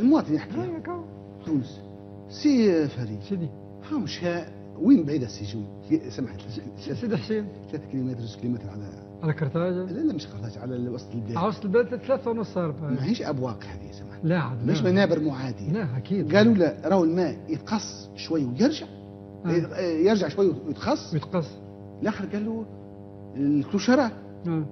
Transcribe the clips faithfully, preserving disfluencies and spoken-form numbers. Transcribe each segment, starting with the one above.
المواطن يحكي تونس. سي فريد سيدي ها مش وين بعيده السي جون؟ سمحت سيدي حسين ثلاثة كيلومتر جوج كيلومتر على على كرتاجة؟ لا لا مش كرتاجة، على وسط البلاد. على وسط البلاد ثلاثة ونص أربعة. ما هيش أبواق هذه سمحت. لا عاد مش منابر معادية. لا أكيد. قالوا له راهو الماء يتقص شوي ويرجع. آه. يرجع شوي ويتقص. ويتقص. الآخر قال له الكلوشرات. آه.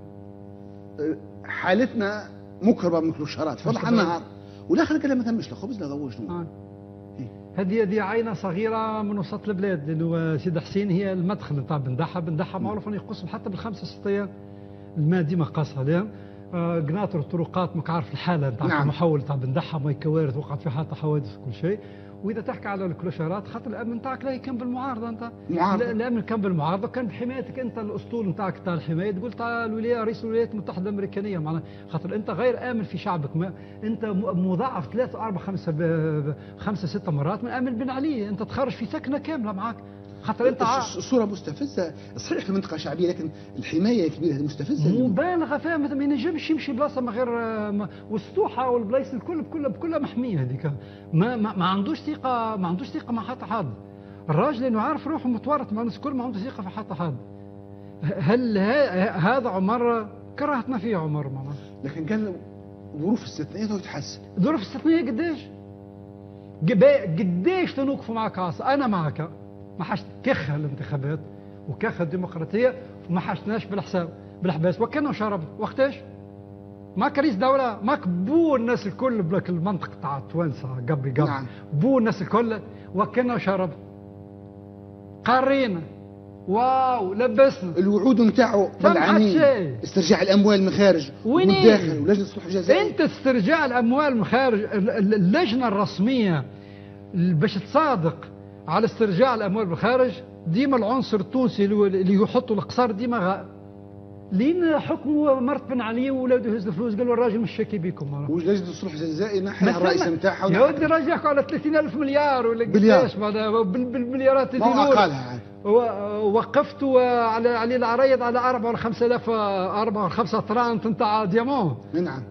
حالتنا مكربة من الكلوشرات فضح النهار. والآخر قال له ما ثمش لا خبز لا ضوء شنو. آه. هذه هذه عينه صغيره من وسط البلاد، لانه سيدي حسين هي المدخل نتاع بندحه، بندحه معروف انه يقص حتى بالخمسه ست ايام الماء ديما قاص عليهم. آه قناطر الطرقات ماك عارف الحاله نتاع نعم. المحول نتاع بندحه ماي كوارث وقعت في حتى حوادث وكل شيء. واذا تحكي على الكلوشرات خاطر الامن نتاعك لا كان بالمعارضه انت. معارضة. الامن كان بالمعارضه، كان بحمايتك انت الاسطول نتاعك تاع الحمايه، تقول تاع الولايه رئيس الولايات المتحده الامريكيه معناها خاطر انت غير امن في شعبك، ما انت مضاعف ثلاثة أربعة خمسة خمسة ستة مرات من امن بن علي، انت تخرج في سكنه كامله معاك خاطر انت الصوره مستفزه صحيح في منطقه شعبيه لكن الحمايه كبيره مستفزه مبالغه فيها، ما ينجمش يمشي بلاصه من غير والسطوحه والبلايص الكل بكلها بكلها محميه هذيك، ما, ما ما عندوش ثقه ما عندوش ثقه مع حتى حد. الراجل انه عارف روحه متورط مع الناس الكل، ما عنده ثقه في حتى حد. هل هذا عمر كرهتنا فيه عمر ماما؟ لكن كان ظروف استثنائيه وتحسن. ظروف استثنائيه قديش؟ قديش تنوقفوا معك عاصي؟ انا معك ما حشت كخها الانتخابات وكخها الديمقراطيه وما حشتناش بالحساب بالحباس وكنا وشربنا وقتاش؟ ماك رئيس دوله، ماك بو الناس الكل بلاك المنطقه تاع توانسه قبل قبل نعم. بو الناس الكل وكنا وشربنا قارينا واو لبسنا الوعود نتاعو بالعامين استرجاع الاموال من خارج والداخل ولجنه الصلح الجزائري. انت استرجاع الاموال من خارج اللجنه الرسميه باش تصادق على استرجاع الاموال بالخارج ديما العنصر التونسي اللي يحطوا القصار ديما غائب. لين حكموا مرت بن علي وولاده يهز الفلوس قالوا الراجل مش شاكي بكم. ولجنه الصلح الجزائري نحيها الرئيس نتاعها يا ودي الراجل يحكوا على ثلاثين ألف مليار ولا قداش بالمليارات اللي ما قالها. وقفت على علي العريض على أربعة ولا خمسة آلاف أربعة ولا خمسة طرانت نتاع ديامون. نعم.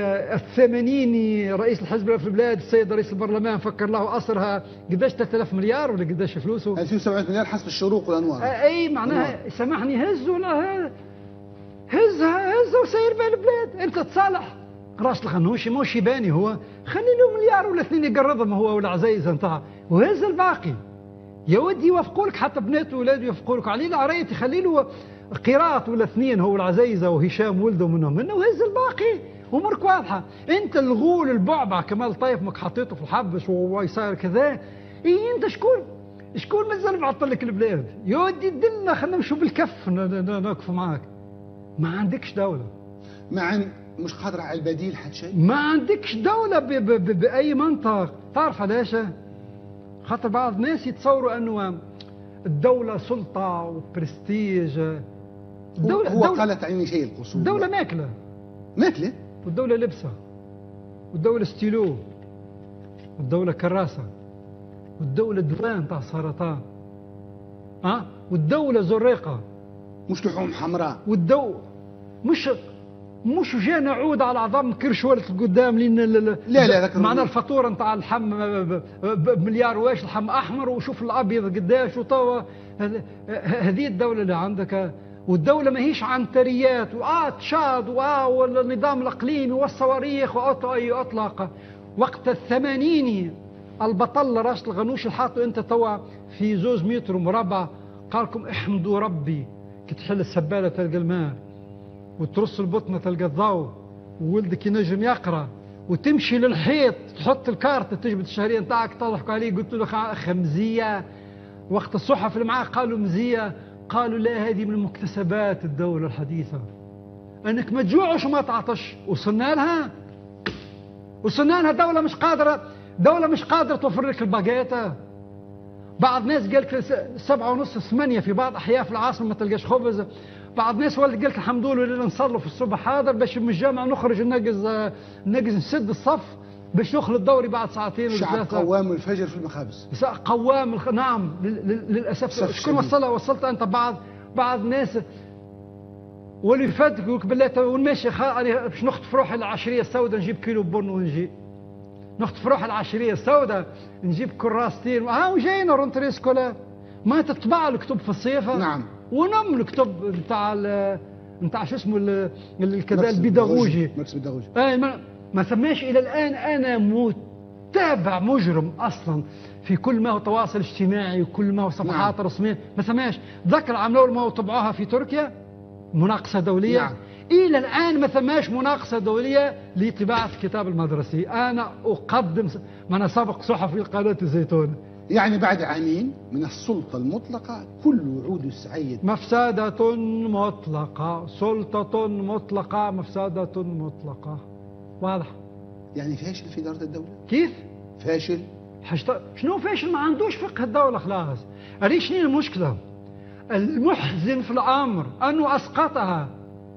والثمانيني رئيس الحزب في البلاد السيد رئيس البرلمان فكر له أسرها قداش ثلاثة آلاف مليار ولا قداش فلوسه؟ ألفين وسبعمائة مليار حسب الشروق والأنوار. أي معناها سامحني هز ولا هزها هزها وسير بها البلاد. أنت تصالح راس الخنوشي مش يباني هو خلي له مليار ولا اثنين يقرضهم هو ولا عزيز نتاع وهز الباقي. يا ودي يوافقوا لك حتى بناته وولاده يوافقوا لك علي العريت يخلي له قيراط ولا اثنين هو العزيزه وهشام ولده منهم منه وهز الباقي امورك واضحه. انت الغول البعبع كمال طيف ماك حطيته في الحبش ويصير كذا اي انت شكون شكون مازال معطل لك البلاد؟ يا ودي دلنا خلينا نمشوا بالكف نوقفوا معاك. ما عندكش دوله، ما عن مش قادر على البديل حتى شيء، ما عندكش دوله ب ب ب باي منطق. تعرف علاش؟ خاطر بعض الناس يتصوروا انه الدوله سلطه وبرستيج. الدوله هو الدولة قال تعيني شيء القصور. الدوله ماكله ماكله والدوله لبسه والدوله ستيلو والدوله كراسه والدوله دوان تاع سرطان ها أه؟ والدوله زريقه مش لحوم حمراء والدو مش مش جانا عود على عظام كرشولة القدام لين لا لا ذاك معنا الفاتوره نتاع اللحم بمليار واش لحم احمر وشوف الابيض قداش وتوا هذه الدوله اللي عندك. والدوله ماهيش عنتريات واه تشاد واه والنظام الاقليمي والصواريخ واي اطلق. وقت الثمانيني البطل راس الغنوش اللي حاطه انت توا في زوز متر مربع قال لكم احمدوا ربي كي تحل السباله تلقى الماء وترص البطنه تلقى الضوء وولدك ينجم يقرا وتمشي للحيط تحط الكارت تجبد الشهريه نتاعك تضحكوا عليه. قلت له اخ مزيه. وقت الصحف اللي معاه قالوا مزيه قالوا لا هذه من مكتسبات الدوله الحديثه انك ما تجوعش وما تعطش. وصلنا لها وصلنا لها دوله مش قادره دوله مش قادره توفر لك الباقيته. بعض ناس قال لك سبعة ونص ثمانية في بعض احياء في العاصمه ما تلقاش خبز. بعض الناس ولد قال لك الحمد لله نصلوا في الصبح حاضر باش من الجامعه نخرج ننقز ننقز نسد الصف باش ندخل الدوري بعد ساعتين ولا ثلاثه. شعب قوام الفجر في المخابز. قوام الخ... نعم للاسف. شكون وصل وصلت انت بعض بعض الناس واللي يفدك بالله ونمشي خ... باش نخطف روحي العشريه السوداء نجيب كيلو بن ونجي نخطف روح العشريه السوداء، نجيب كراستين ها وجاينا رونتري سكولار، ما تطبع الكتب في الصيف. نعم. ونم الكتب نتاع نتاع شو اسمه كذا البيداغوجي. ماكس بيداغوجي. اي ما, ما سماش الى الان. انا متابع مجرم اصلا في كل ما هو تواصل اجتماعي وكل ما هو صفحات نعم. رسميه، ما سماش. ذكر عملوا ما هو طبعوها في تركيا مناقصه دوليه. نعم. الى الان ما ثماش مناقصه دوليه لطباعه الكتاب المدرسي. انا اقدم ما انا سابق صحفي قناه الزيتون. يعني بعد عامين من السلطه المطلقه كل وعود السعيد مفسده مطلقه، سلطه مطلقه، مفسده مطلقه. واضح؟ يعني فاشل في اداره الدوله؟ كيف؟ فاشل؟ حشت... شنو فاشل؟ ما عندوش فقه الدوله خلاص. أري شنو المشكله؟ المحزن في الامر انه اسقطها،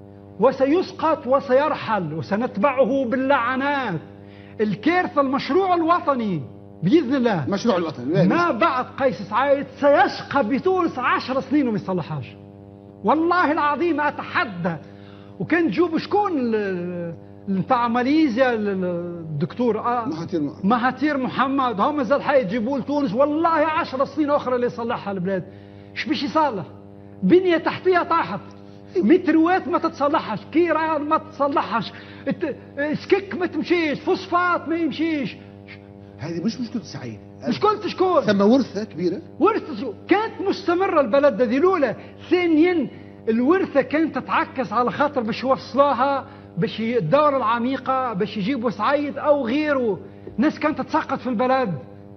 وسيسقط وسيرحل وسنتبعه باللعنات. الكارثة المشروع الوطني بإذن الله، مشروع الوطني ما بعد قيس سعيد سيشقى بتونس عشر سنين وما يصلحهاش. والله العظيم أتحدى. وكان تجيبوا شكون نتاع ماليزيا الدكتور مهاتير مهاتير محمد، هم مازال حي يجيبوه لتونس والله عشر سنين أخرى اللي يصلحها البلاد. ايش باش يصلح؟ بنية تحتية طاحت، متروات ما تتصلحش، كيران ما تتصلحش، سكك ما تمشيش، فوسفات ما يمشيش. هذه مش مشكلة سعيد، مشكلة شكون؟ ثم ورثة كبيرة، ورثة كانت مستمرة البلد هذه الأولى. ثانيا الورثة كانت تتعكس على خاطر باش يوصلوها باش الدورة العميقة باش يجيبوا سعيد أو غيره. ناس كانت تتسقط في البلد،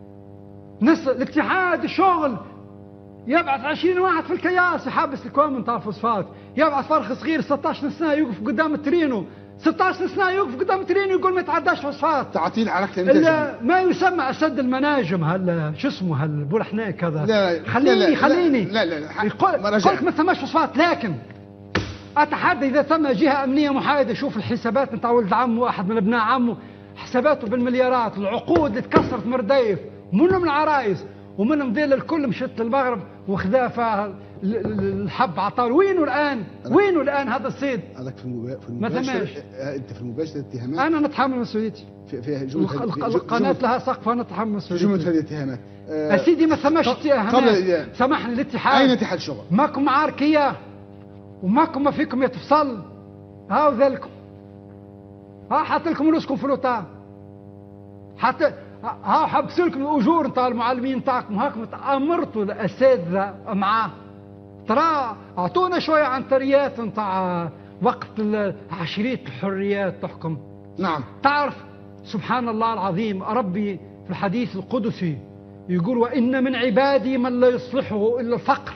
ناس الاتحاد الشغل يبعث عشرين واحد في الكياس يحبس الكوام نتاع الفوسفات، يبعث فرخ صغير ستة عشر سنة يوقف قدام الترينو، ستة عشر سنة يوقف قدام الترينو يقول ما يتعداش فوسفات. تعطيل حركة الانتاج. ما يسمى أسد المناجم، هل شو اسمه هل بولحناك هذا. لا خليني لا خليني لا لا, لا, لا قلت ما ثماش فوسفات، لكن أتحدى إذا ثم جهة أمنية محايدة شوف الحسابات نتاع ولد عمه واحد من أبناء عمه، حساباته بالمليارات، العقود اللي تكسرت مرديف منهم العرايس ومنهم ذيل الكل مشت للمغرب وخذا فيها الحب عطار. وينه الان؟ وينه الان هذا الصيد؟ هذاك في المباشر ما ثماش. انت في المباشر الاتهامات. انا نتحمل مسؤوليتي. فيها جمله القناه لها سقف وانا اتحمل مسؤوليتي. جمله هذه الاتهامات. يا سيدي ما ثماش اتهامات. سامحني الاتحاد. اين اتحاد الشغل؟ ماكم عاركيه وماكم ما فيكم يتفصل. هاو ذلكم. ها حط لكم رؤوسكم في الوطان. حتى ها حبس لكم الاجور نتاع المعلمين نتاعكم، هاكم تامرتوا الاساتذه معاه. ترى اعطونا شويه عنتريات نتاع وقت عشريه الحريات تحكم. نعم. تعرف سبحان الله العظيم ربي في الحديث القدسي يقول وان من عبادي من لا يصلحه الا الفقر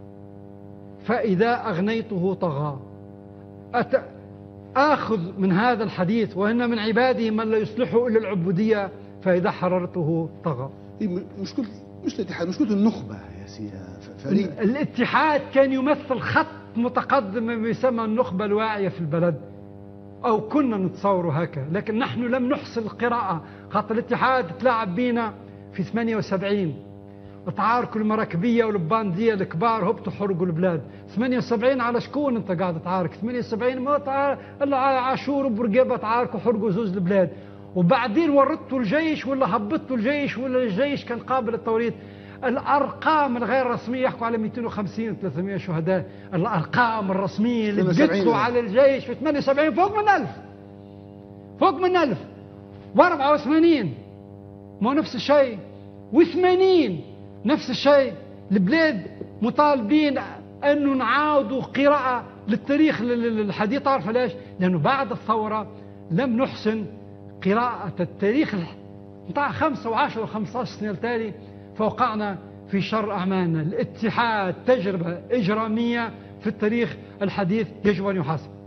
فاذا اغنيته طغى. أت... اخذ من هذا الحديث وان من عبادي من لا يصلحه الا العبوديه فإذا حررته طغى. مشكلة مش الاتحاد، مشكلة النخبة يا سي فريد. الاتحاد كان يمثل خط متقدم يسمى النخبة الواعية في البلد، أو كنا نتصور هكا، لكن نحن لم نحسن القراءة. خاطر الاتحاد تلاعب بينا في ثمانية وسبعين، تعاركوا المراكبية والباندية الكبار هبطوا حرقوا البلاد. ثمانية وسبعين على شكون أنت قاعد تعارك؟ ثمانية وسبعين ما تعارك إلا على عاشور وبرقيبة تعاركوا حرقوا زوز البلاد. وبعدين وردتوا الجيش ولا هبطتوا الجيش ولا الجيش كان قابل للتوريط. الارقام الغير رسميه يحكوا على مئتين وخمسين ثلاثمئة شهداء، الارقام الرسميه اللي تقطوا على الجيش في ثمانية وسبعين فوق من ألف، فوق من ألف وأربعة وثمانين مو نفس الشيء، وثمانين نفس الشيء. البلاد مطالبين انه نعاودوا قراءه للتاريخ الحديث. تعرف ليش؟ لانه بعد الثوره لم نحسن قراءة التاريخ نتاع خمسة وعشرة وخمسة عشر سنة التالي، فوقعنا في شر أعمالنا. الاتحاد تجربة إجرامية في التاريخ الحديث يجب أن يحاسب.